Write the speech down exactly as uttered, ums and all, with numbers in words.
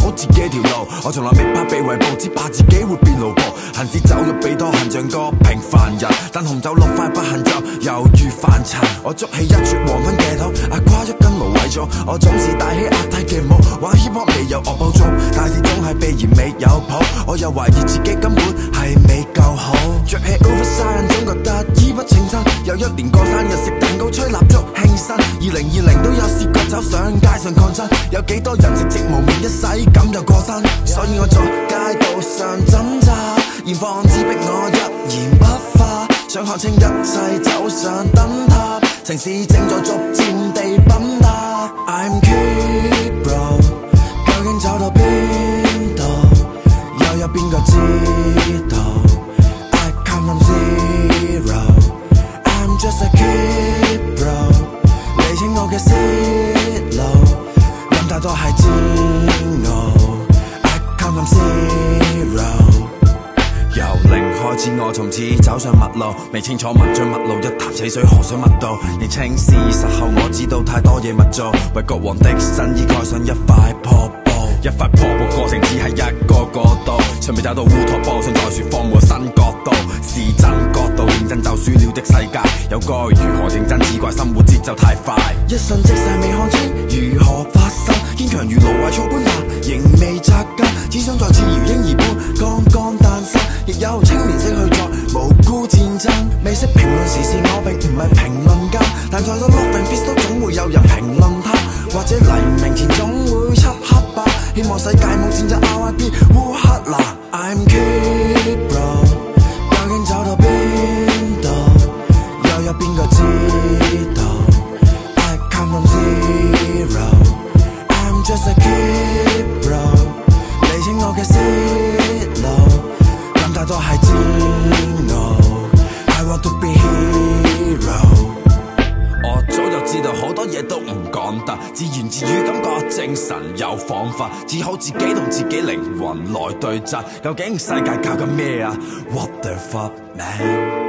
好自己條路。我從來未怕被圍捕，只怕自己會變老婆。行屍走肉比多行像個平凡人，但紅酒落塊不幸就猶如凡塵。我捉起一撮黃昏嘅土，壓垮一根蘆葦草。我總是帶起壓梯嘅舞，玩 hip hop 未有惡補足，大事總係秘而未有譜。我又懷疑自己根本係未夠好，着起 oversize 總覺得衣不稱身。有一年過生日食蛋糕吹蠟燭慶生，二零二零都有試過走上街上抗爭，有幾多人寂寂無眠一世咁就過身。所以我在街道上掙扎，現況只逼我一言不發，想看清一切走上燈塔，城市正在逐漸地崩塌。I'm keep bro， 究竟走到邊度？又有邊個知道 ？I come from zero，I'm just a kid bro， 理清我嘅思路，諗太多係煎熬。I come from zero。由零開始，我從此走上陌路，未清楚文章陌路，一潭死水河水密度。認清事實後，我知道太多嘢密做，為國王的新衣蓋上一塊破布，一塊破布過程只係一個過渡，尚未找到烏托邦，想再説荒謬新角度，是真角度，認真就輸了的世界，有該如何認真？只怪生活節奏太快，一瞬即逝未看清如何發生，堅強如蘆葦草般爬，仍未扎根，只想再次如嬰兒般剛剛誕生。亦有青年識去作無辜戰爭，未識評論時事，我並唔係評論家，但在所 love and peace 都總會有人評論他，或者黎明前總會漆黑吧。希望世界冇戰爭 R I P 烏克蘭。I'm kid bro， 究竟走到邊度？又有邊個知道 ？I come from zero，I'm just a kid bro， 理清我嘅思路。太多係煎熬 ，I want to be hero。我早就知道好多嘢都唔講得，自言自語感覺精神有恍惚，只好自己同自己靈魂來對質。究竟世界搞緊咩啊 ？What the fuck man？